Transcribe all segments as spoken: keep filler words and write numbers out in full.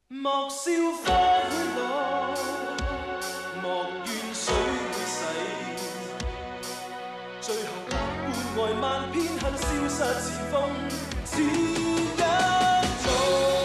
莫笑花會落，莫怨水會逝，最後換來萬片恨消失似風，似一種。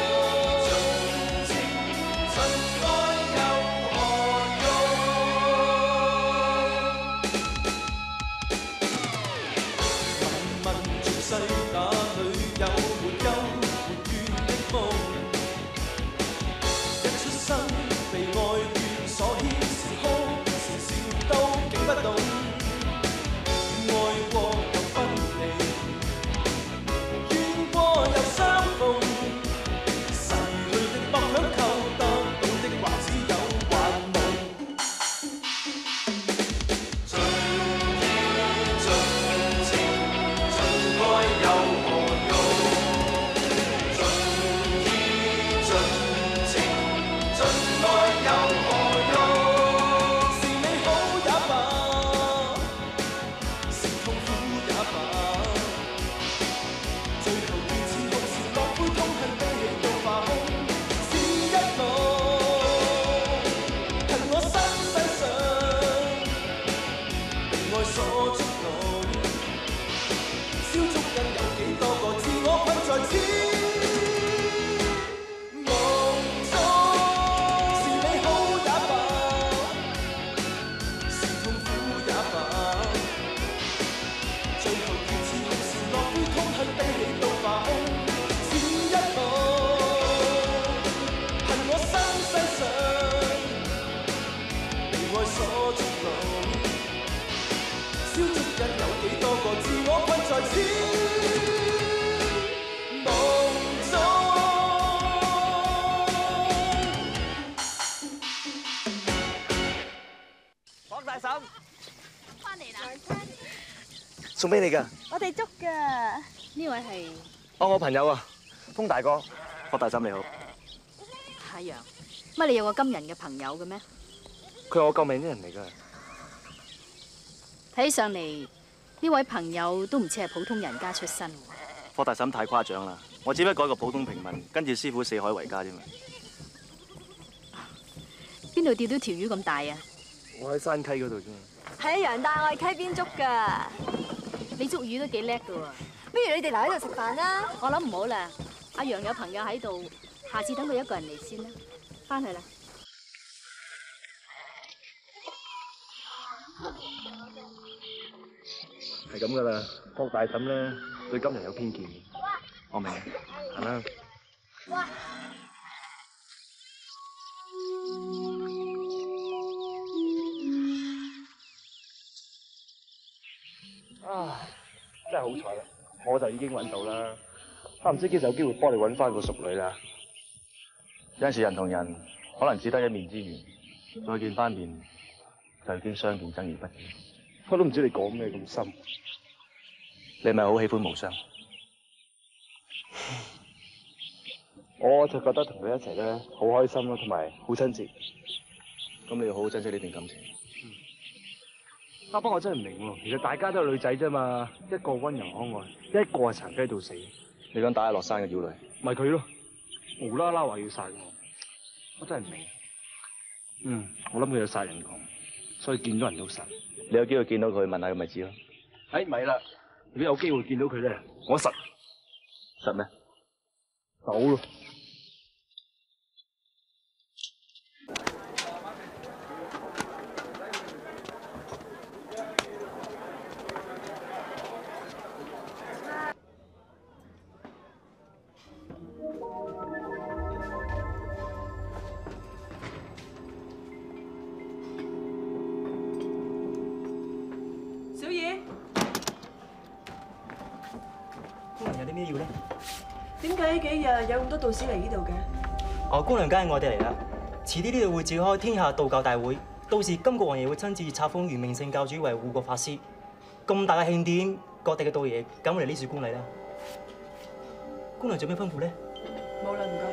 送俾你噶， 我哋捉噶。呢位係哦，我朋友啊，風大哥，霍大嬸你好。 阿陽，乜你有個金人嘅朋友嘅咩？ 佢係我救命啲人嚟噶。 睇起上嚟，呢位朋友都唔似係普通人家出身。 霍大嬸太誇張啦，我只不過一個普通平民，跟住師傅四海為家啫嘛。 邊度釣到條魚咁大啊？ 我喺山溪嗰度啫嘛。 係啊，楊大，我係溪邊捉噶。 你捉魚都幾叻噶喎！ 不如你哋留喺度食飯啦。 我諗唔好啦，阿楊有朋友喺度，下次等佢一個人嚟先啦。翻去啦。 係咁噶啦，霍大嬸咧對金人有偏見，我明。行啦。啊！真係好彩啦，我就已經揾到啦。啊，唔知幾時有機會幫你揾翻個淑女啦。有陣時人同人可能只得一面之緣，再見翻面就已經相見憎而不見。我都唔知你講咩咁深。你係咪好喜歡無雙？我就覺得同佢一齊咧好開心咯，同埋好親切。咁你要好好珍惜呢段感情。啊！不過我真係唔明喎，其實大家都係女仔啫嘛，一個溫柔可愛，一個係殘雞到死。你講打落山嘅妖女，咪佢咯，無啦啦話要殺我，我真係唔明。嗯，我諗佢有殺人狂，所以見到人都殺。你有機會見到佢，問下佢咪知咯。哎，咪啦，如果有機會見到佢咧，我實實咩？走咯！ 點解呢幾日有咁多道士嚟呢度嘅？ 哦，姑娘梗係我哋嚟啦。遲啲呢度會召開天下道教大會，到時金國王爺會親自冊封元明聖教主為護國法師。咁大嘅慶典，各地嘅道爺梗會嚟呢處觀禮啦。姑娘做咩吩咐咧？ 冇啦，唔該。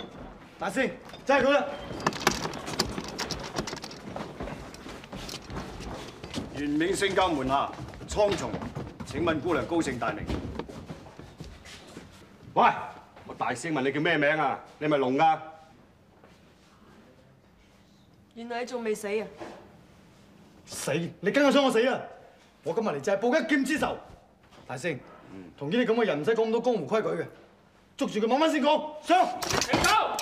大師，就係佢啦！ 元冥聖教門下蒼松，請問姑娘高姓大名？喂，我大聲問你叫咩名啊？你係咪聾㗎？ 原來你仲未死啊！ 死！你梗係想我死啊！我今日嚟就係報一劍之仇。大聲，同呢啲咁嘅人唔使講咁多江湖規矩嘅，捉住佢慢慢先講。上！ 停手！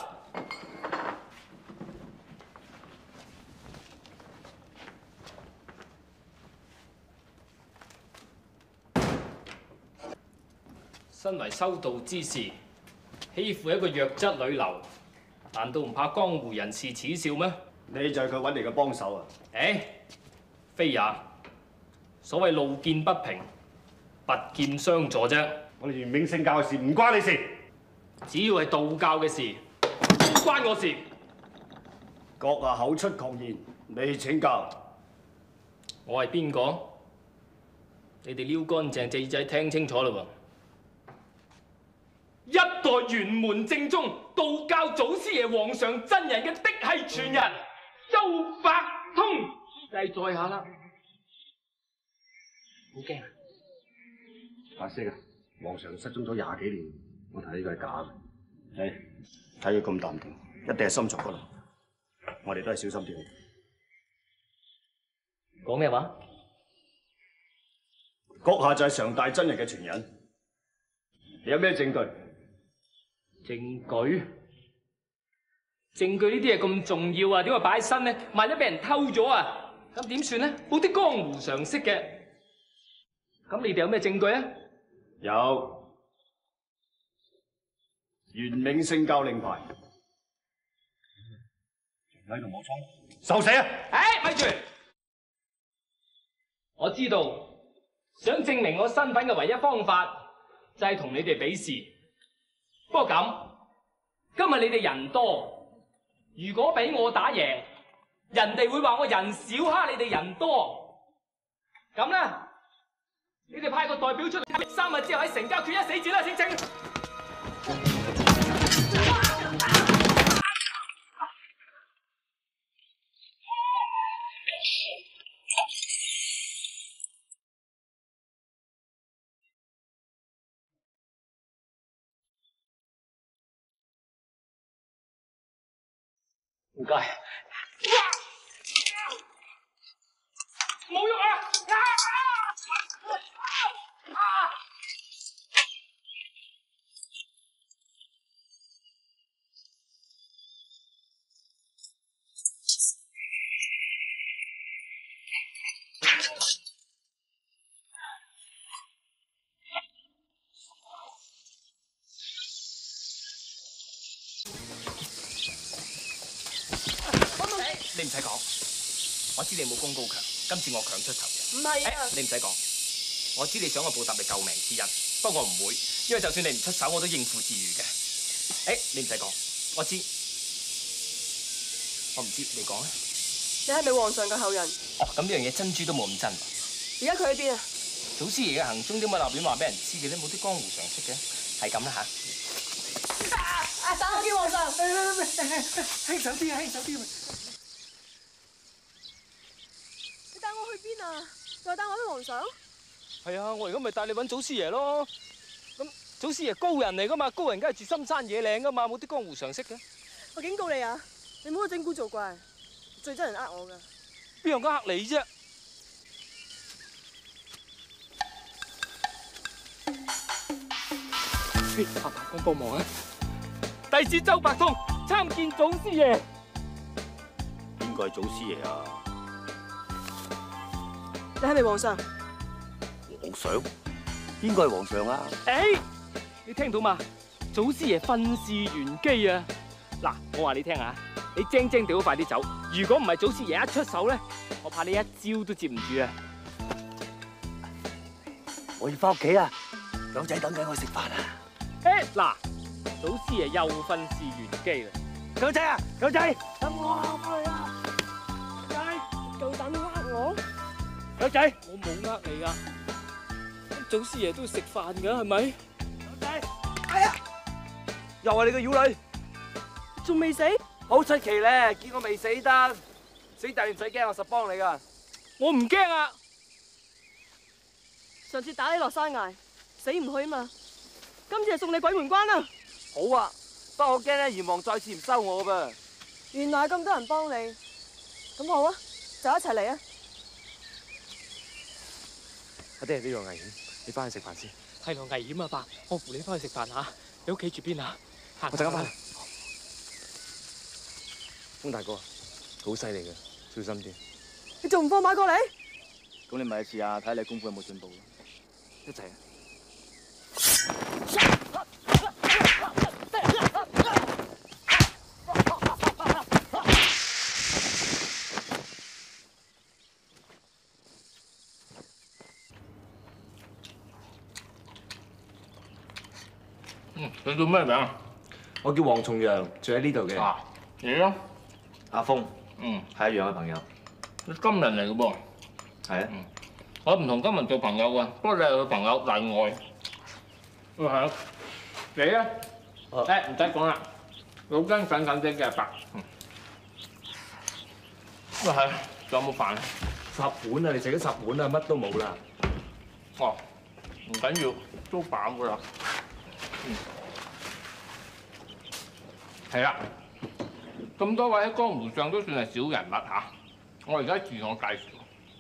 身為修道之士，欺負一個弱質女流，難道唔怕江湖人士恥笑咩？ 你就係佢揾嚟嘅幫手啊？ 誒，非也。所謂路見不平，拔劍相助啫。 我哋元冥聖教嘅事唔關你事。 只要係道教嘅事，都關我事。 閣下口出狂言，未請教。 我係邊個？你哋撩乾淨隻耳仔聽清楚啦喎！一代玄門正宗道教祖師爺皇上真人嘅嫡系傳人周伯通，就在下啦。好驚啊！ 阿星啊，皇上失蹤咗廿幾年，我睇呢個係假嘅。係，睇佢咁淡定，一定係心藏不露。我哋都係小心啲。 講咩話？ 閣下就係常大真人嘅傳人，你有咩證據？ 證據？證據呢啲嘢咁重要啊？點解擺喺身呢？萬一俾人偷咗啊，咁點算呢？冇啲江湖常識嘅。咁你哋有咩證據啊？ 有元冥聖教令牌，喺度冇倉，受死啊！ 誒，咪住！我知道，想證明我身份嘅唯一方法就係同你哋比試。不過咁，今日你哋人多，如果俾我打贏，人哋會話我人少蝦你哋人多。咁咧，你哋派個代表出嚟，三日之後喺城郊決一死戰啦，先正。唔該。冇喐啊！啊啊啊！你唔使講，我知你武功高強，今次我強出頭嘅。 唔係啊！ 你唔使講，我知你想我報答你救命之恩，不過我唔會，因為就算你唔出手，我都應付自如嘅。誒，你唔使講，我知，我唔知，你講啊。 你係咪皇上嘅後人？ 哦，咁呢樣嘢珍珠都冇咁真。 而家佢喺邊啊？ 祖師爺嘅行蹤點解立亂話俾人知嘅咧？冇啲江湖常識嘅，係咁啦吓。 啊！打我見皇上！ 輕手啲啊，輕手啲。 你帶我去邊啊？再帶我俾皇上？ 係啊，我而家咪帶你揾祖師爺咯。咁祖師爺高人嚟噶嘛，高人梗係住深山野嶺噶嘛，冇啲江湖常識嘅。 我警告你啊！你唔好去整蠱做怪，最憎人呃我噶。 邊樣呃你啫？阿伯公幫忙啊！弟子周伯通參見祖師爺。 邊個係祖師爺啊？ 你係咪皇上？ 皇上？邊個係皇上啊？ 誒，你聽到嘛？祖師爺訓示玄機啊！嗱，我話你聽啊，你精精地好快啲走。如果唔係祖師爺一出手咧，我怕你一招都接唔住啊！ 我要翻屋企啊！狗仔等緊我食飯啊！ 誒，嗱，祖師爺又訓示玄機啦！ 狗仔啊，狗仔，等我啊，翻嚟啊！ 狗仔，夠膽呃我？ 狗仔， 我冇呃你噶，祖師爺都要食飯噶，係咪？ 狗仔，哎呀，又係你個妖女， 仲未死？ 好出奇咧！見我未死得，死但唔使驚，我實幫你噶。 我唔驚啊！ 上次打你落山崖，死唔去嘛。今次係送你鬼門關啦。 好啊，不過我驚咧閻王再次唔收我噃。 原來咁多人幫你，咁好啊，就一齊嚟啊！ 阿爹，呢度危險，你翻去食飯先。 係咯，危險啊，爸，我扶你翻去食飯嚇。你屋企住邊啊？ 我陣間翻嚟。風大哥，好犀利嘅，小心啲。 你仲唔放馬過嚟？ 咁你咪試下睇下你功夫有冇進步咯。一齊啊！ 嗯，你叫咩名啊？ 我叫黃重陽，住喺呢度嘅。 啊，你咧？ 阿峰， 嗯， 係一樣嘅朋友。 你金人嚟嘅噃。 係啊。 嗯，我唔同金人做朋友㗎，不過你係佢朋友例外。啊係啊。你咧？誒唔使講啦，腦筋緊緊啲嘅阿伯。嗯。啊係，仲有冇飯？ 十碗啊！你食咗十碗啊，乜都冇啦。 哦，唔緊要，都飽㗎啦。嗯。係啦，咁多位喺江湖上都算係小人物嚇。我而家自我介紹，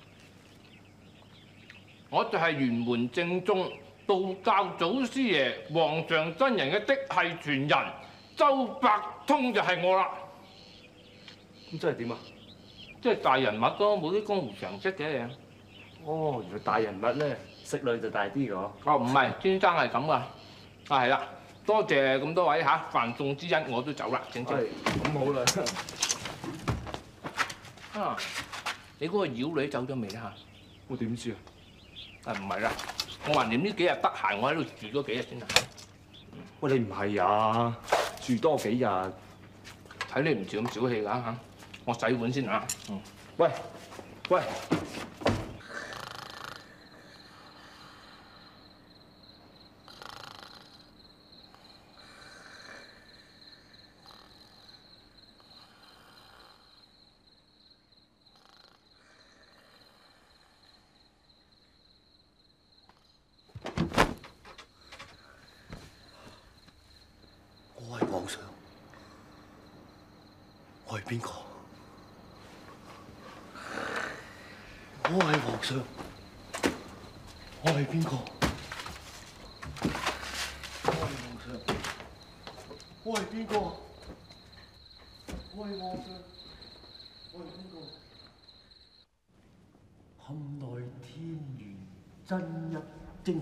我就係玄門正宗道教祖師爺黃象真人嘅嫡系傳人，周伯通就係我啦。 咁即係點啊？ 即係大人物咯，冇啲江湖常識嘅。 哦，原來大人物咧，食量就大啲㗎。 哦，唔係，先生係咁噶。啊，係啦，多謝咁多位嚇飯餸之恩，我都走啦，正正。 咁好啦。 啊，你嗰個妖女走咗未咧嚇？ 我點知啊？ 啊，唔係啦，我話你呢幾日得閒，我喺度住多幾日先啦。 喂，你唔係啊？住多幾日？ 睇你唔似咁小氣㗎嚇，我洗碗先嚇。嗯。 喂，喂。 我係皇上，我係邊個？我係皇上，我係邊個？我係皇上，我係邊個？我係皇上，我係邊個？堪奈天元真一精。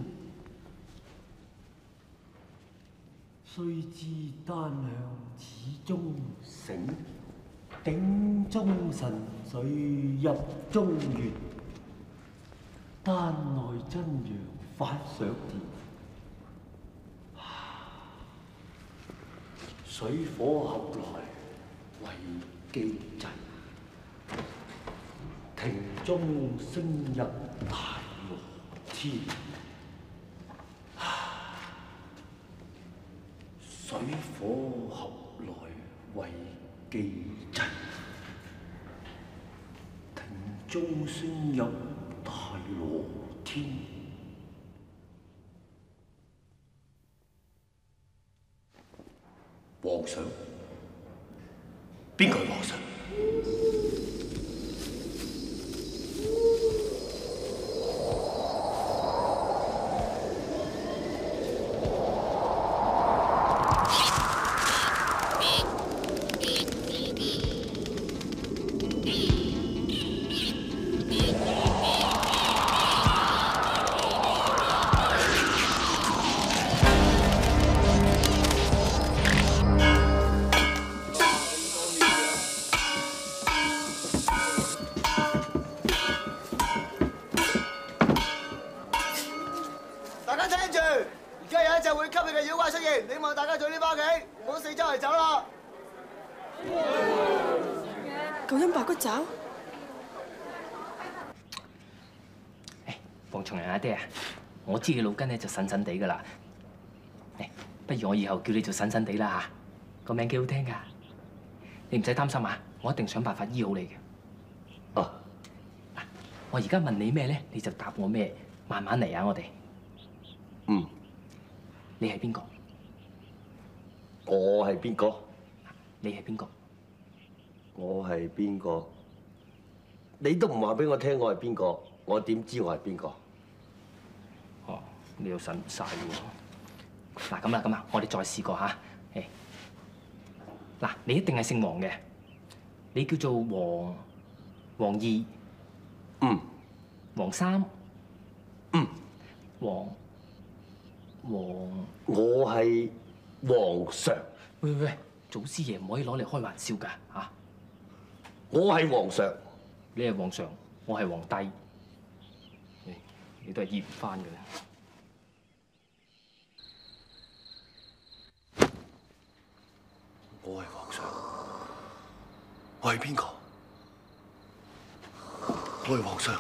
須知丹向始終醒，鼎中神水入中原。丹內真陽發上田，水火合來為機制。庭中升入大羅天。水火合來為機制，庭中升入大羅天。皇上，邊個係皇上？ 九陰白骨爪。 誒，黃重陽阿爹啊，我知你腦筋咧就神神地噶啦。誒，不如我以後叫你做神神地啦嚇，個名幾好聽㗎。你唔使擔心啊，我一定想辦法醫好你嘅。哦。嗱，我而家問你咩咧，你就答我咩。 慢慢嚟啊！我哋。 嗯。 你係邊個？ 我係邊個？ 你係邊個？ 我係邊個？你都唔話俾我聽我係邊個，我點知我係邊個？ 哦，你又信唔晒喎！嗱咁啦，咁啊，我哋再試過嚇。誒，嗱，你一定係姓黃嘅，你叫做黃黃二， 嗯， 黃三， 嗯， 黃黃， 我係皇上。 喂喂喂，祖師爺唔可以攞嚟開玩笑㗎嚇！ 我係皇上， 你係皇上，我係皇帝，你都係驗唔翻㗎啦。 我係皇上，我係邊個？我係皇上。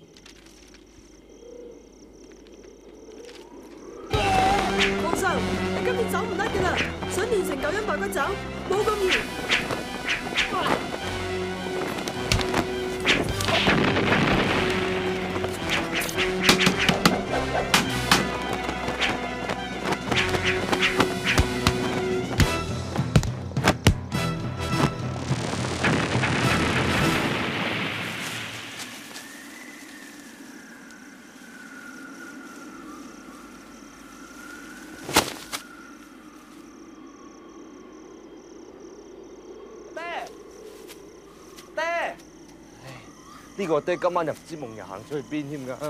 皇上，你今次走唔甩㗎啦！想練成九陰白骨爪，冇咁易。 呢個爹今晚又唔知夢遊行出去邊添㗎？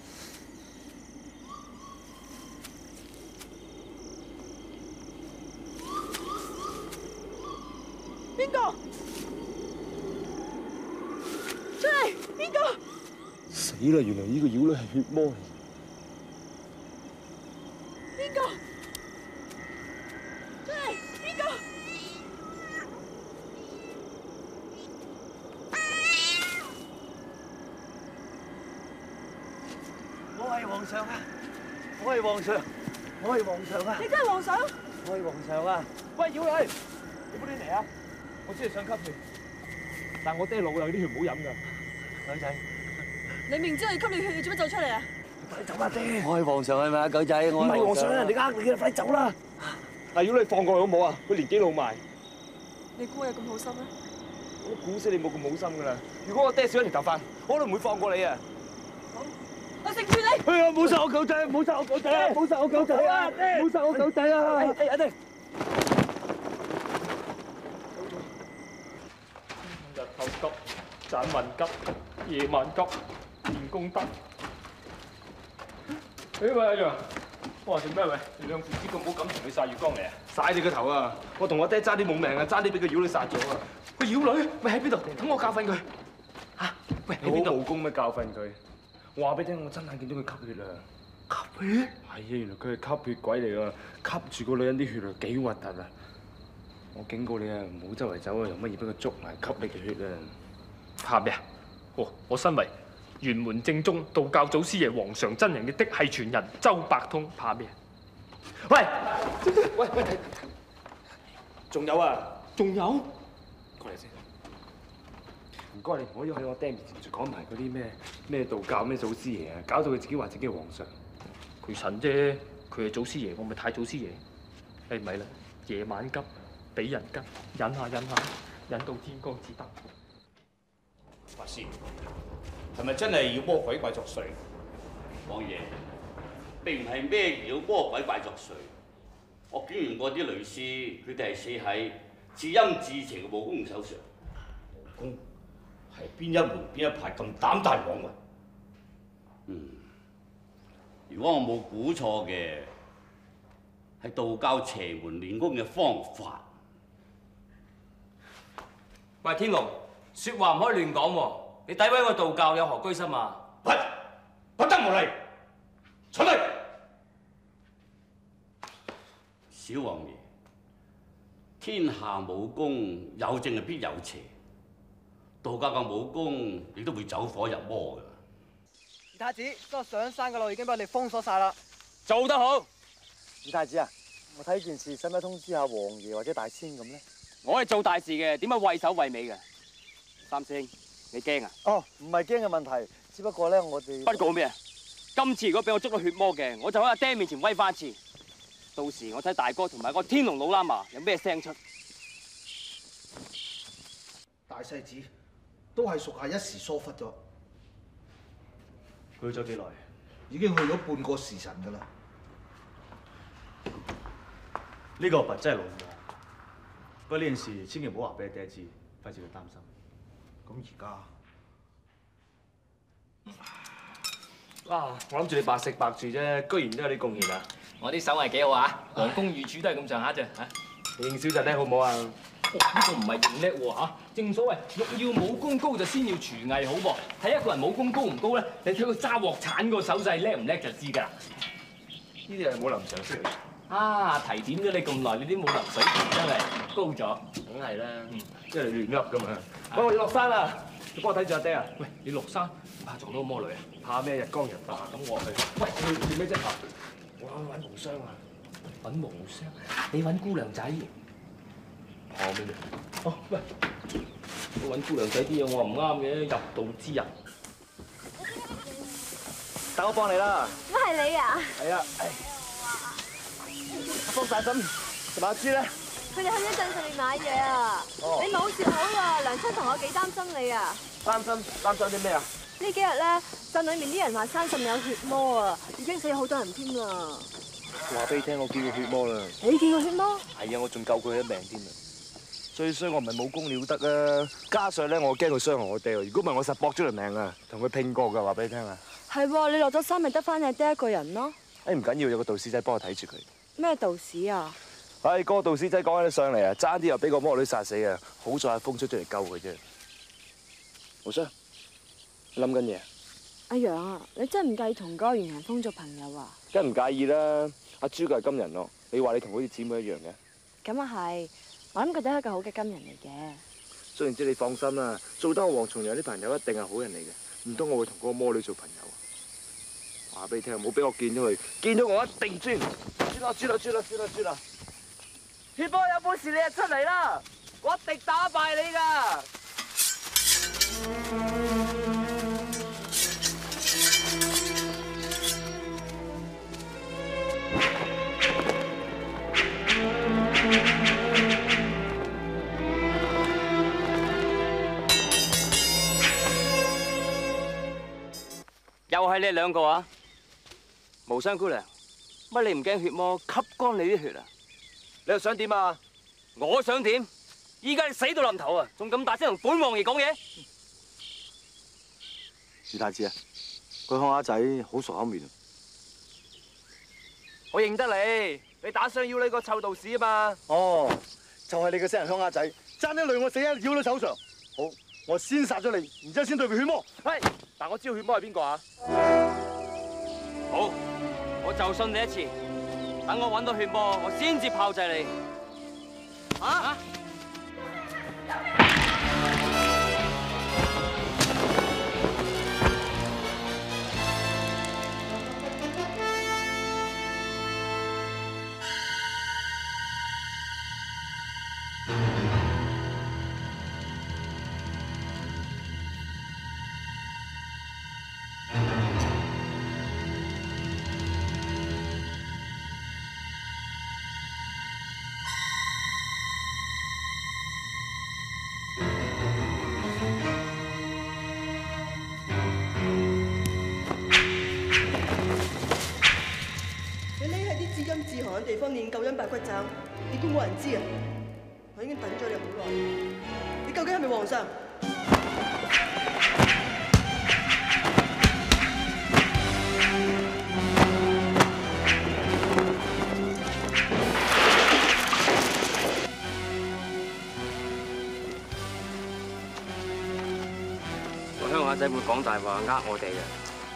邊個？出嚟！邊個？ 死啦！原來呢個妖女係血魔嚟。 邊個？出嚟！邊個？ 我係皇上啊！我係皇上，我係皇上啊！ 你真係皇上？ 我係皇上啊！ 喂，妖女，你冇亂嚟啊！我只係想吸血，但我爹老啦，啲血唔好飲㗎。 狗仔， 你明知我要吸你血，你做乜走出嚟啊？ 快走啦，爹！我係皇上係咪啊，狗仔？我唔係皇上啊！你呃你嘅，快走啦！嗱，妖女放過佢好唔好啊？佢年紀老邁。 你估我有咁好心咩？ 我估死你冇咁好心㗎啦！如果我爹少一條頭髮，我都唔會放過你啊！ 我食住你！ 哎呀，唔好殺我狗仔，唔好殺我狗仔啊！唔好殺我狗仔啊！唔好殺我狗仔啊！ 哎，阿爹。 日頭急，盞雲急，夜晚急，練功得。誒喂，阿楊，我話做咩喂？你兩父子咁好感同你曬月光嚟啊？ 曬你個頭啊！我同我爹爭啲冇命啊，爭啲俾個妖女殺咗啊！ 個妖女咪喺邊度？等我教訓佢。嚇！喂，喺邊度？ 好武功咩教訓佢？我話俾你聽，我真眼見到佢吸血啊！ 吸血？ 係啊，原來佢係吸血鬼嚟㗎，吸住個女人啲血啊，幾核突啊！我警告你啊，唔好周圍走啊，用乜嘢俾佢捉埋吸你嘅血啊！ 怕咩啊？哦，我身為玄門正宗道教祖師爺皇上真人嘅嫡系傳人周伯通，怕咩啊？喂喂喂，仲有啊！ 仲有？ 過嚟先。唔該，你唔可以喺我爹面前講埋嗰啲咩咩道教咩祖師爺啊，搞到佢自己話自己係皇上。 佢神啫，佢係祖師爺，我咪太祖師爺。誒咪啦，夜晚急，俾人急，忍下忍下，忍到天光至得。 法師，係咪真係妖魔鬼怪作祟？王爺，並唔係咩妖魔鬼怪作祟。我檢驗過啲女屍，佢哋係死喺至陰至邪嘅武功手上。武功係邊一門邊一派咁膽大妄為？嗯，如果我冇估錯嘅，係道教邪門練功嘅方法。 喂，天龍，説話唔可以亂講喎！你詆毀我道教有何居心啊？ 不，不得無禮，坐低。小王爺，天下武功有正係必有邪，道教嘅武功亦都會走火入魔㗎。 二太子，嗰個上山嘅路已經俾我哋封鎖晒啦。 做得好。 二太子啊，我睇件事使唔使通知下王爺或者大仙咁咧？ 我係做大事嘅，點解畏首畏尾嘅？三星，你驚啊？ 哦，唔係驚嘅問題，只不過咧我哋不過咩啊？ 今次如果俾我捉到血魔嘅，我就喺阿爹面前威翻次。到時我睇大哥同埋個天龍老喇嘛有咩聲出。 大細子都係屬下一時疏忽咗。 去咗幾耐？ 已經去咗半個時辰㗎啦。 呢個佛真係老母。不過呢件事千祈唔好話俾你爹知，費事佢擔心。 咁而家， 哇！我諗住你白食白住啫，居然都有啲貢獻啊！我啲手藝幾好啊，皇宮御廚都係咁上下啫嚇。你認小侄叻好唔好啊？呢個唔係認叻喎嚇，正所謂欲要武功高就先要廚藝好噃。睇一個人武功高唔高咧，你睇佢揸鑊鏟個手勢叻唔叻就知㗎啦。呢啲係冇臨常識嚟。啊！提點咗你咁耐，你啲武林水平真係高咗，梗係啦，即係亂噏㗎嘛。喂，我要落山啦，你幫我睇住阿爹啊！喂，你落山怕撞到魔女啊？怕咩？日光日白咁我去。喂，你做咩啫？我去揾無雙啊！揾無雙？你揾姑娘仔？怕咩？哦，喂，我揾姑娘仔啲嘢我話唔啱嘅，入道之人。 等我幫你啦。 乜係你啊？ 係啊。幫大嬸同埋阿豬咧， 佢哋去咗鎮上面買嘢啊！你冇事好啊，娘親同我幾擔心你啊！ 擔心擔心啲咩啊？ 呢幾日咧，鎮裏面啲人話山上面有血魔啊，已經死咗好多人添啦。 話俾你聽，我見過血魔啦。 你見過血魔？ 係啊，我仲救佢一命添啊！最衰我唔係武功了得啊，加上咧我驚佢傷害我爹，如果唔係我實搏咗條命啊，同佢拼過㗎，話俾你聽啊！ 係喎，你落咗山咪得翻你爹一個人咯。 誒唔緊要，有個道士仔幫我睇住佢。 咩道士啊？ 唉，嗰個道士仔講起上嚟啊，爭啲又俾個魔女殺死啊！好在阿風出咗嚟救佢啫。無雙，你諗緊嘢？ 阿楊啊，你真係唔介意同嗰個袁行風做朋友啊？ 梗唔介意啦，阿朱佢係金人咯，你話你同好似姊妹一樣嘅。 咁啊係，我諗佢都係一個好嘅金人嚟嘅。 雖然之你放心啦，做得我黃松陽啲朋友一定係好人嚟嘅，唔通我會同嗰個魔女做朋友？話俾你聽，唔好俾我見到佢，見到我一定專，專啦專啦專啦專啦專啦！血波有本事你就出嚟啦，我一定打敗你噶！ 又係你哋兩個啊！無雙姑娘，乜你唔驚血魔吸乾你啲血啊？ 你又想點啊？ 我想點？依家你死到臨頭啊，仲咁大聲同本王爺講嘢？ 余太子啊，佢鄉下仔好傻口面。 我認得你，你打傷腰你個臭道士啊嘛。 哦，就係你個死人鄉下仔，爭啲累我死喺妖女手上。好，我先殺咗你，然之後先對付血魔。 係，但我知道血魔係邊個啊？好，我就信你一次。等我揾到血魔，我先至炮製你。啊！ 自寒嘅地方練九陰白骨爪，你估冇人知啊？我已經等咗你好耐，你究竟係咪皇上？ 個鄉下仔會講大話呃我哋嘅。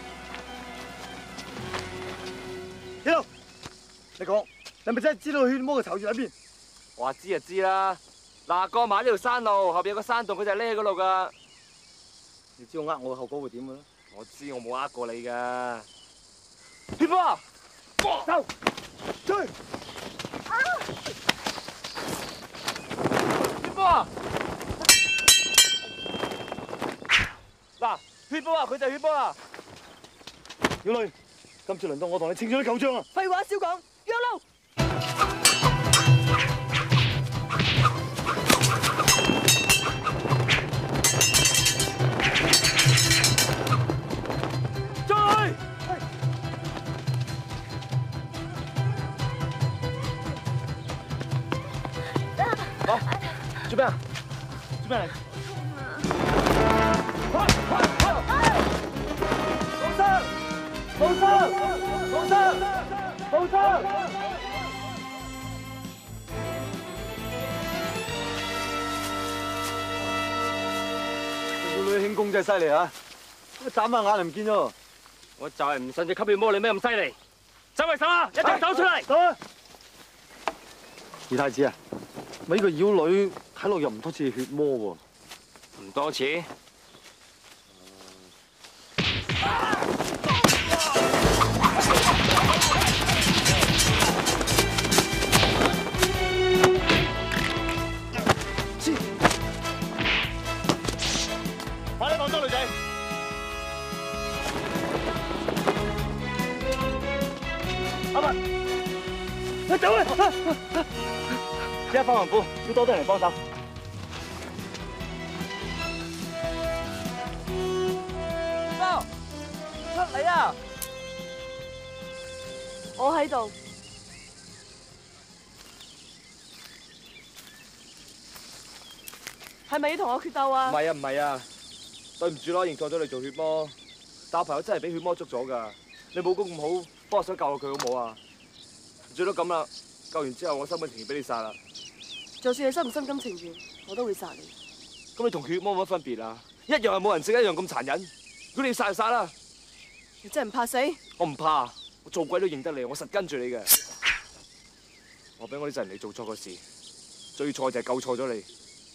幾度？你講，你咪真係知道血魔嘅巢穴喺邊？ 我話知就知啦。嗱，過埋呢條山路，後邊有個山洞，佢就匿喺嗰度噶。 你知我呃我嘅後果會點嘅啦？ 我知，我冇呃過你噶。血魔，走，追！血魔，嗱，血魔啊，佢就係血魔啊！ 妖女， 今次輪到我同你清咗啲舊賬啊！ 廢話少講，讓路！ 追！好，做咩啊？做咩嚟？冇生！冇生！冇生！冇生！個女輕功真係犀利啊！眨下眼就唔見咗。 我就係唔信隻吸血魔你咩咁犀利。周圍手啊，一齊走出嚟！ 走啊！二太子啊，咪呢個妖女睇落又唔多似血魔喎。 唔多似。 快啲放咗女仔！阿文，你走啊！而家翻雲府，要多啲人嚟幫手。 哥，出嚟啊！我喺度。係咪要同我決鬥啊？ 唔係啊，唔係啊，對唔住咯，認錯咗你做血魔，但我朋友真係俾血魔捉咗㗎。你武功咁好，幫我想救下佢好唔好啊？最多咁啦，救完之後我心甘情願俾你殺啦。 就算你心唔心甘情願，我都會殺你。 咁你同血魔冇乜分別啊？一樣係冇人性，一樣咁殘忍。如果你要殺就殺啦。 你真係唔怕死？ 我唔怕，我做鬼都認得你，我實跟住你嘅。我俾我啲人嚟做錯個事，最錯就係救錯咗你。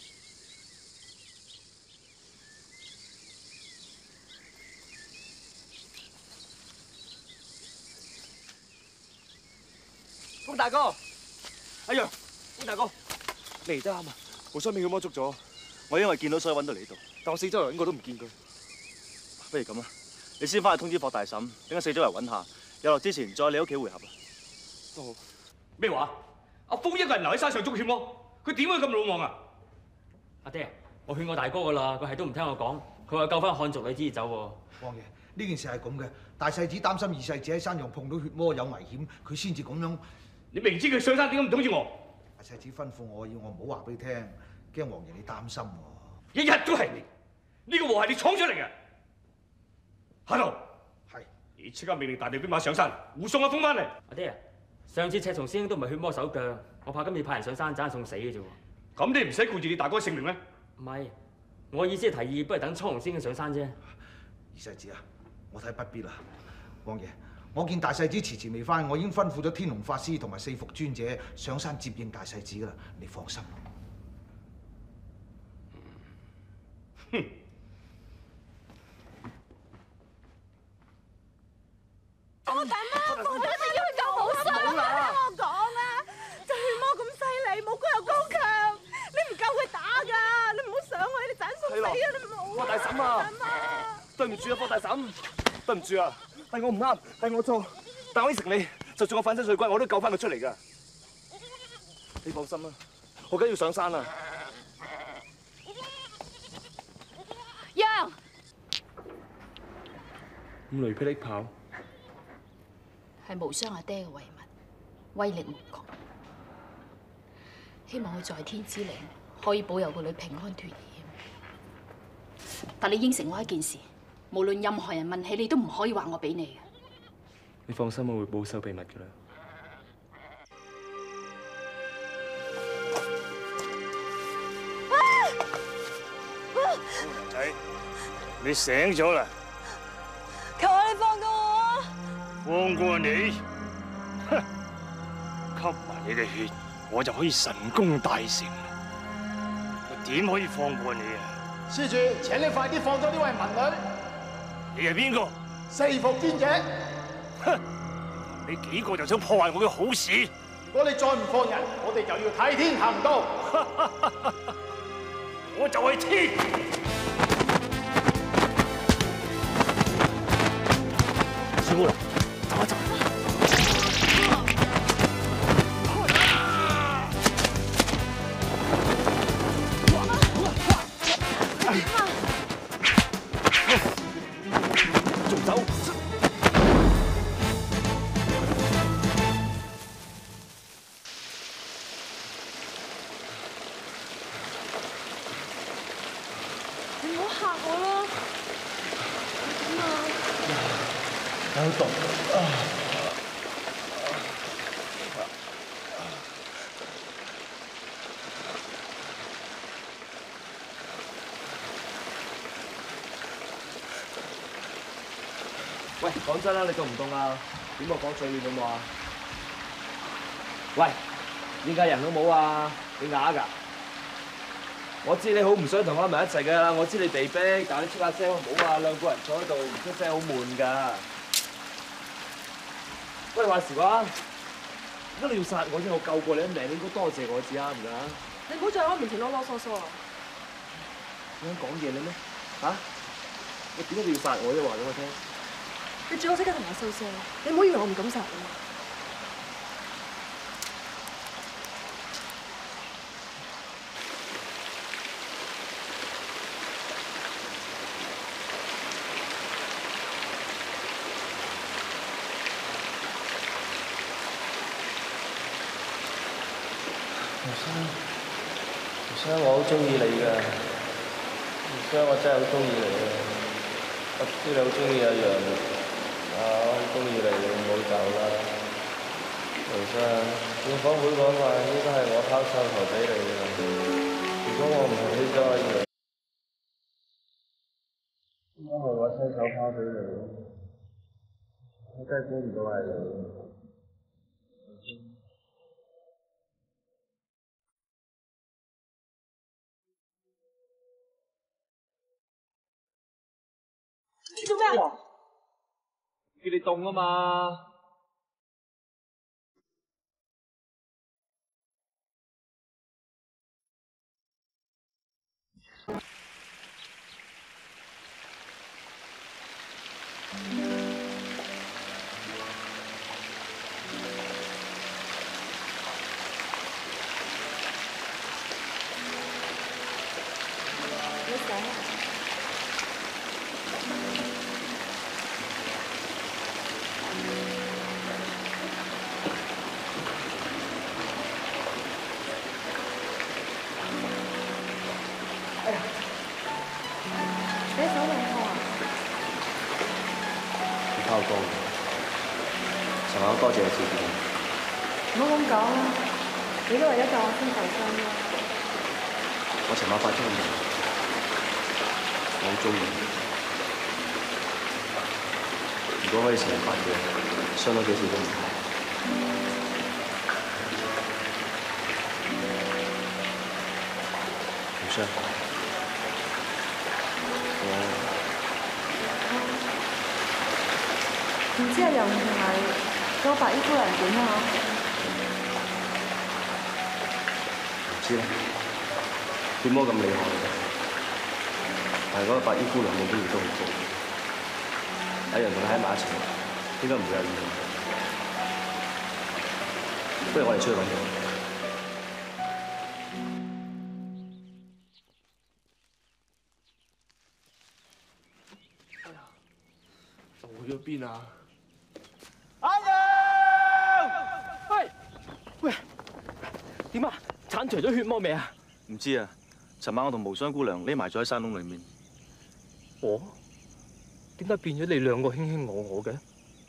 風大哥，阿楊，風大哥，你嚟得啱啊！無雙俾血魔捉咗， 我因為見到所以揾到你度， 但我四周圍揾過都唔見佢。 不如咁啊，你先翻去通知霍大嬸，等我四周圍揾下，日落之前再你屋企會合啦。 都好。 咩話？阿峰一個人留喺山上捉血魔，佢點會咁魯莽啊？ 阿爹，我勸我大哥噶啦，佢係都唔聽我講，佢話救翻漢族女先至走喎。 王爺，呢件事係咁嘅，大細子擔心二細子喺山上碰到血魔有危險，佢先至咁樣。 你明知佢上山點解唔通知我？ 大細子吩咐我要我唔好話俾你聽，驚王爺你擔心喎。 日日都係你，呢個禍係你闖出嚟嘅。下頭係你即刻命令大隊兵馬上山，護送阿峰翻嚟。 阿爹啊，上次赤松師兄都唔係血魔手腳，我怕今次派人上山，盞係送死嘅啫喎。 咁你唔使顧住你大哥性命咩？ 唔係，我意思係提議，不如等蒼龍師兄上山啫。 二細子啊，我睇不必啦，王爺。我見大細子遲遲未翻，我已經吩咐咗天龍法師同埋四福尊者上山接應大細子噶啦，你放心。 哼！ 我大媽，我一定要去救冇傷啊！聽我講啊，隻血魔咁犀利，武功又高強，你唔夠佢打㗎，你唔好上去，你斬送死啊！你唔好啊！ 霍大嬸啊，對唔住啊，霍大嬸，對唔住啊。係我唔啱，係我錯，但我應承你，就算我粉身碎骨，我都救翻佢出嚟㗎。你放心啦，我梗要上山啦。 楊， 咁雷霹靂炮係無雙阿爹嘅遺物，威力無窮。希望佢在天之靈可以保佑個女平安脫險。但你應承我一件事。無論任何人問起，你都唔可以話我俾你嘅。 你放心，我會保守秘密㗎啦。 仔，你醒咗啦？ 求下你放過我啊！ 放過你？哼！吸埋你嘅血，我就可以神功大成啦！我點可以放過你啊？ 施主，請你快啲放咗呢位民女。 你係邊個？ 四福尊者。 哼！你幾個就想破壞我嘅好事？ 如果你再唔放人，我哋就要替天行道。 我就係天。小姑娘，走啊走仲走？ 你唔好嚇我啦！點啊？ 有毒啊！喂，講真啦，你凍唔凍啊？點我講最暖好唔好啊？喂，依家人都冇啊，你啞㗎？我知你好唔想同我喺埋一齊㗎啦，我知你被逼，但係你出下聲好唔好啊？兩個人坐喺度唔出聲好悶㗎。喂，話時話，點解你要殺我啫？我救過你一命，你應該多謝我至啱㗎。 你唔好再喺我面前囉囉嗦嗦啊！ 你想講嘢你咩？嚇？你點解你要殺我啫？話俾我聽。 你最好即刻同我收聲，你唔好以為我唔敢殺你。 胡生，胡生，我好中意你㗎，胡生，我真係好中意你㗎。我知你好中意阿楊，啊，我好中意你，你唔好走啦。胡生，點講會講話，應該係我拋手頭俾你㗎。如果我唔係起咗阿楊，應該係我親手拋俾你。我真係估唔到係你。 你做咩啊？ 叫你凍啊嘛！ 你醒啊？你手冷痛啊？ 拋高，尋晚多謝你照顧我。 唔好咁講啦，你都為咗救我先受傷啦。 我尋晚發咗個夢，我好中意你。如果可以成日發嘅，傷多幾次都唔怕。唔傷。 唔知阿楊同埋嗰個白衣姑娘點啊？ 唔知啦，血魔咁厲害，但係嗰個白衣姑娘嘅經驗都好高。有人同你喺埋一齊，應該唔會有意外。不如我哋出去揾佢。去咗邊啊？ 阿楊！喂喂，點啊？剷除咗血魔未啊？ 唔知啊，尋晚我同無雙姑娘匿埋咗喺山窿裏面。 我點解變咗你兩個卿卿我我嘅？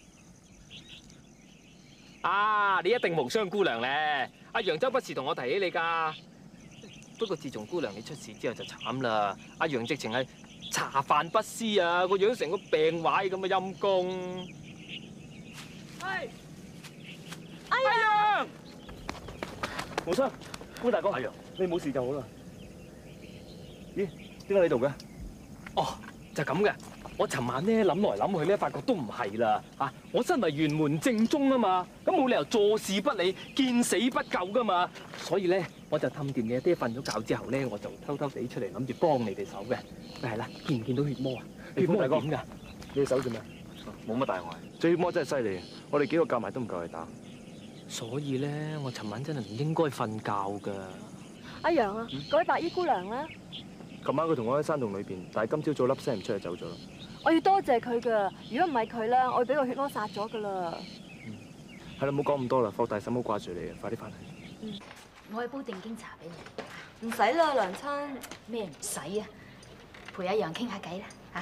啊！你一定無雙姑娘咧！阿楊周不時同我提起你㗎。不過自從姑娘你出事之後就慘啦，阿楊直情係茶飯不思啊，個樣成個病壞咁嘅陰公。係，阿楊， 無雙，官大哥，阿楊，你冇事就好啦。咦？點解你喺度嘅？ 哦，就咁嘅。我尋晚咧諗來諗去咧，發覺都唔係啦嚇！我身為玄門正宗啊嘛，咁冇理由坐視不理、見死不救噶嘛，所以咧我就氹掂你阿爹瞓咗覺之後咧，我就偷偷地出嚟諗住幫你哋手嘅。係啦，見唔見到血魔啊？血魔係點㗎？ 你隻手做咩？冇乜大礙。隻血魔真係犀利，我哋幾個夾埋都唔夠佢打。 所以咧，我尋晚真係唔應該瞓覺㗎。 阿楊啊，嗰位白衣姑娘咧？ 琴晚佢同我喺山洞裏邊，但係今朝早粒聲唔出就走咗啦。 我要多謝佢㗎，如果唔係佢咧，我會俾個血魔殺咗㗎啦。 係啦，唔好講咁多啦，霍大嬸好掛住你啊，快啲翻嚟。 嗯，我去煲定經茶俾你。 唔使啦，娘親。 咩唔使啊？陪阿楊傾下偈啦，嚇。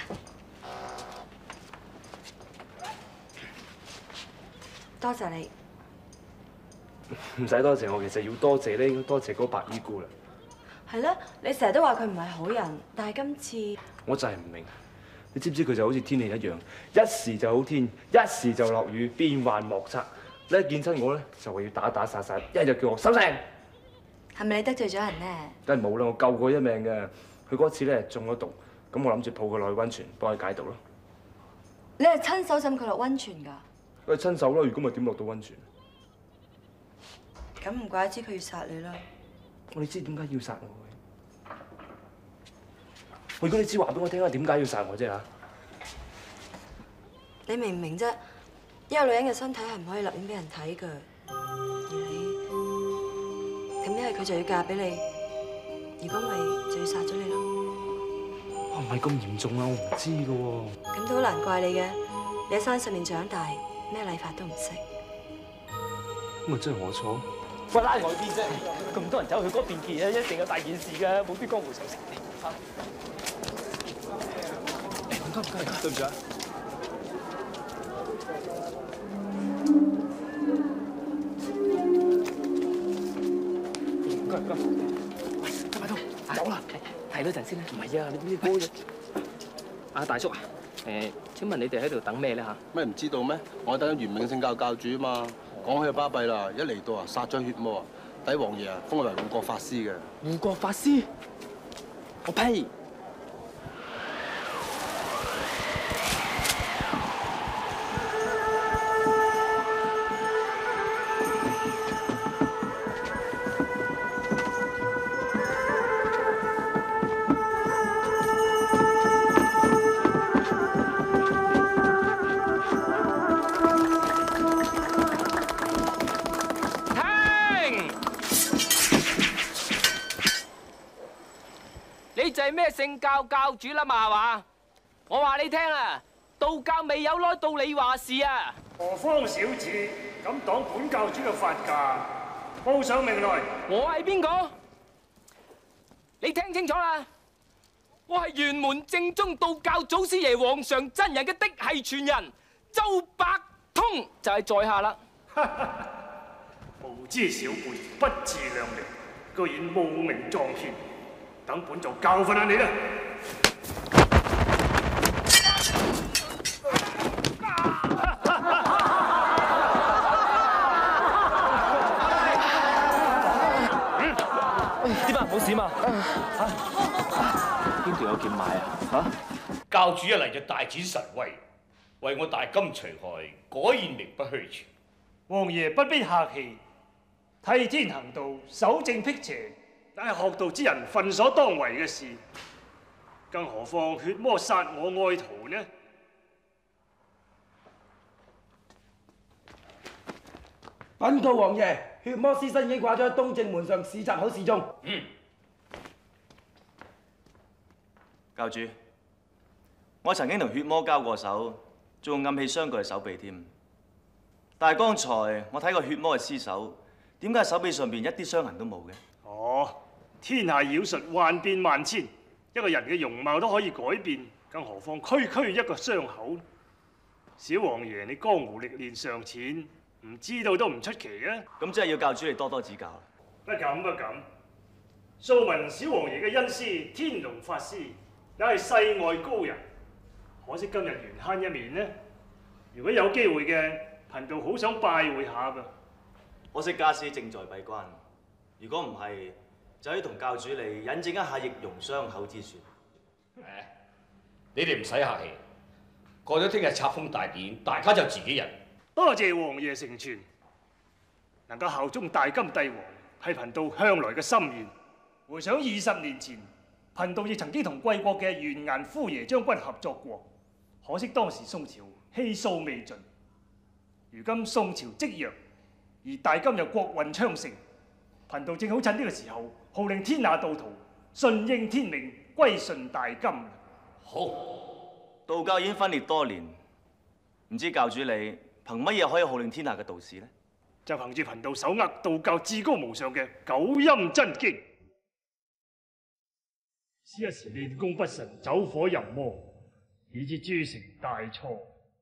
多謝你。 唔使多謝我，其實要多謝咧，應該多謝嗰個白衣姑啦。 係啦，你成日都話佢唔係好人，但係今次我就係唔明，你知唔知佢就好似天氣一樣，一時就好天，一時就落雨，變幻莫測。你一見親我咧，就話要打打殺殺，一日就叫我收聲。 係咪你得罪咗人咧？ 梗係冇啦，我救過一命嘅。佢嗰次咧中咗毒，咁我諗住抱佢落去温泉幫佢解毒咯。 你係親手浸佢落温泉㗎？ 佢親手啦，如果咪點落到温泉？ 咁唔怪之佢要殺你啦。 我哋知點解要殺我嘅？如果你知話俾我聽下點解要殺我啫嚇？ 你明唔明啫？一個女人嘅身體係唔可以立亂俾人睇㗎。而你咁一係佢就要嫁俾你，如果咪就要殺咗你咯。 哇，唔係咁嚴重啊，我唔知㗎喎。 咁都好難怪你嘅，你喺山上面長大，咩禮法都唔識。 咁咪真係我錯？ 喂，拉我去邊啫？咁多人走去嗰邊見啊，一定有大件事㗎，冇啲江湖常識。唔該唔該，對唔住啊。唔該唔該。喂，金馬通，走啦！睇多陣先啦。唔係啊，你邊啲歌啫？阿大叔啊，誒，請問你哋喺度等咩咧嚇？ 咩唔知道咩？我等緊元明聖教教主啊嘛。講起就巴閉啦，一嚟到啊殺咗血魔啊，底王爺啊封佢為護國法師嘅。 護國法師？我呸！ 你就係咩聖教教主啦嘛，係嘛？我話你聽啊，道教未有耐到你話事啊！ 何方小子敢擋本教主嘅法駕？報上名來！ 我係邊個？你聽清楚啦！我係玄門正宗道教祖師爺皇上真人嘅嫡系傳人周伯通，就係在下啦。 無知小輩，不自量力，居然冒名撞騙！等本座教訓下你啦！ 點啊？冇事嘛？嚇？邊度有劍買啊？嚇？ 教主一嚟就大展神威，為我大金除害，果然名不虛傳。 王爺不必客氣，替天行道，守正辟邪。但係學道之人分所當為嘅事，更何況血魔殺我愛徒呢？ 稟告王爺，血魔屍身已經掛咗喺東正門上市集口示中。 嗯。 教主，我曾經同血魔交過手，仲暗器傷過佢手臂添。但係剛才我睇過血魔嘅屍首，點解手臂上邊一啲傷痕都冇嘅？ 哦。天下妖術萬變萬千，一個人嘅容貌都可以改變，更何況區區一個傷口？小王爺，你江湖歷練尚淺，唔知道都唔出奇啊！ 咁即係要教主你多多指教。 不敢不敢，素聞小王爺嘅恩師天龍法師，也係世外高人，可惜今日緣慳一面呢。如果有機會嘅，貧道好想拜會下噃。 可惜家師正在閉關，如果唔係，就可以同教主你引證一下易容傷口之説。 你哋唔使客氣，過咗聽日冊封大典，大家就自己人。 多謝王爺成全，能夠效忠大金帝王，係貧道向來嘅心願。回想二十年前，貧道亦曾經同貴國嘅完顏夫爺將軍合作過，可惜當時宋朝氣數未盡。如今宋朝積弱，而大金又國運昌盛，貧道正好趁呢個時候，號令天下道徒順應天命，歸順大金。 好， 道教已經分裂多年，唔知教主你憑乜嘢可以號令天下嘅道士呢？ 就憑住貧道手握道教至高無上嘅九陰真經。此一時練功不慎，走火入魔，以致鑄成大錯。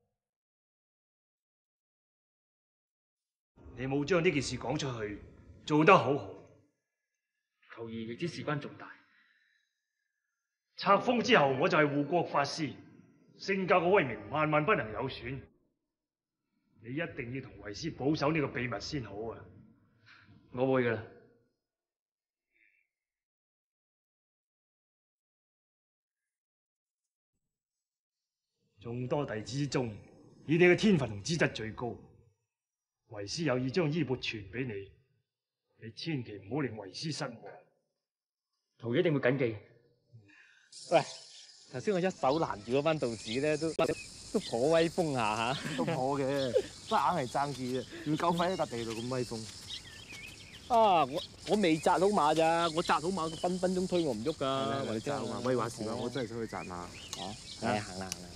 你冇將呢件事講出去，做得好好。求兒亦知事關重大。冊封之後，我就係護國法師，聖教嘅威名萬萬不能有損。你一定要同為師保守呢個秘密先好啊！ 我會㗎啦。 眾多弟子之中，以你嘅天分同資質最高，為師有意將衣缽傳俾你，你千祈唔好令為師失望。 徒兒一定會謹記。喂，頭先我一手攔住嗰班道士咧，都都頗威風下嚇。 都頗嘅，都硬係爭住啊！唔夠快一笪地度咁威風。 啊！我我未紮好馬咋，我紮好馬分分鐘推我唔喐㗎。 我哋紮好馬，威話時話，我真係想去紮馬。 哦，係行啦行啦。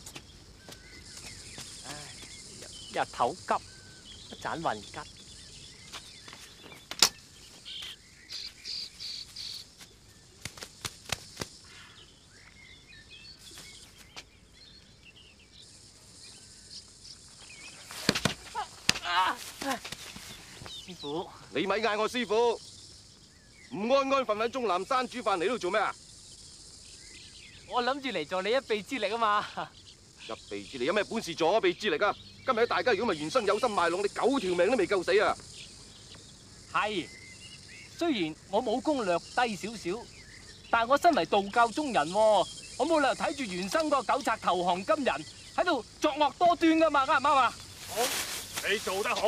唉，日頭急，一盞混吉。師傅， 你咪嗌我師傅，唔安安分分鍾南山煮飯嚟呢度做咩啊？ 我諗住嚟助你一臂之力啊嘛！ 一臂之力有咩本事助一臂之力啊？今日大家如果唔係原生有心賣弄，你九條命都未夠死啊！ 係，雖然我武功略低少少，但係我身為道教中人，我冇理由睇住原生嗰個狗賊投降金人喺度作惡多端噶嘛，啱唔啱啊？ 好，你做得好。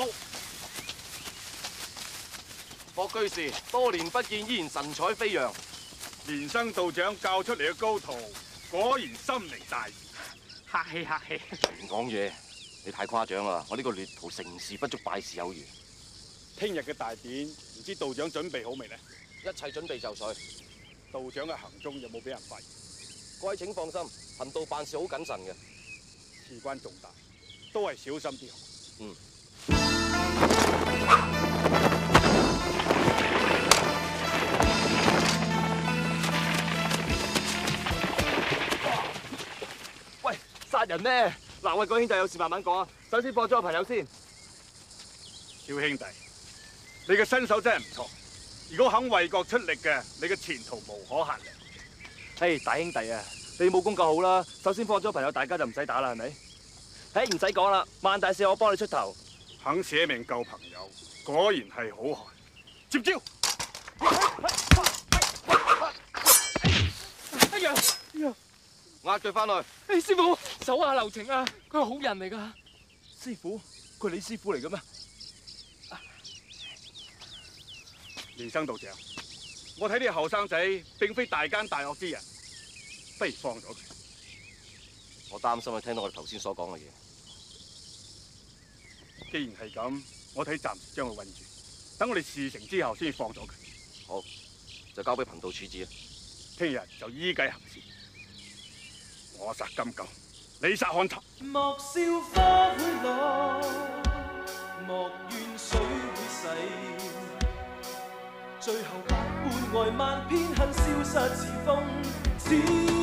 霍居士，多年不見，依然神采飛揚。 連生道長教出嚟嘅高徒，果然心靈大義。 客氣客氣。 唔講嘢，你太誇張啦！我呢個劣徒成事不足，敗事有餘。 聽日嘅大典，唔知道長準備好未呢？ 一切準備就緒。 道長嘅行蹤有冇俾人發現？ 各位請放心，貧道辦事好謹慎嘅。 事關重大，都係小心啲好。 嗯。 喂，殺人咩？嗱，喂，各兄弟有事慢慢講啊。首先放咗個朋友先。 小兄弟，你嘅身手真係唔錯。如果肯為國出力嘅，你嘅前途無可限量。 嘿，大兄弟啊，你武功夠好啦。首先放咗朋友，大家就唔使打啦，係咪？嘿，唔使講啦，萬大事我幫你出頭。 肯捨命救朋友，果然係好漢。接招！ 哎呀，哎呀！ 壓佢翻去。 誒，師傅，手下留情啊！佢係好人嚟㗎。 師傅，佢係你師傅嚟嘅咩？ 連生道長，我睇呢個後生仔並非大奸大惡之人，不如放咗佢。 我擔心佢聽到我哋頭先所講嘅嘢。 既然係咁，我睇暫時將佢韞住，等我哋事成之後先放咗佢。 好，就交俾貧道處置啊！ 聽日就依計行事。我殺金狗，你殺漢賊。 莫笑花會落，莫怨水會逝。最後百般愛萬遍恨消失似風。